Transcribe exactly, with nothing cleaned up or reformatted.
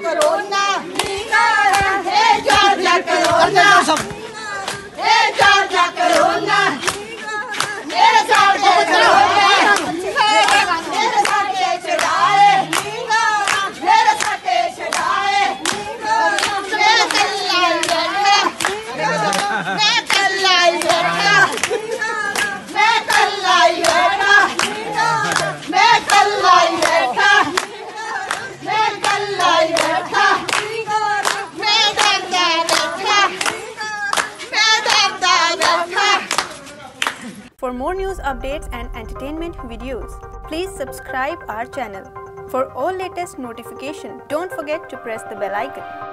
Corona ਇਹ ਜਾਰਜਾ corona ਇਹ ਜਾਰਜਾ corona ਇਹ ਜਾਰਜਾ ਕਰੋਨਾ ਮੇਰੇ ਸਾਕੇ ਛਡਾਏ ਮੇਰੇ ਸਾਕੇ ਛਡਾਏ ਮੈਂ ਕੱਲਾ ਹੀ ਬੈਠਾ ਮੈਂ ਕੱਲਾ ਹੀ ਬੈਠਾ ਮੈਂ ਕੱਲਾ ਹੀ ਬੈਠਾ ਮੈਂ ਕੱਲਾ ਹੀ ਬੈਠਾ ਮੈਂ ਕੱਲਾ ਹੀ ਬੈਠਾ ਮੈਂ ਡਰਦਾ ਬੈਠਾ ਮੈਂ ਡਰਦਾ ਬੈਠਾ। For more news updates and entertainment videos, please subscribe our channel. For all latest notification, don't forget to press the bell icon.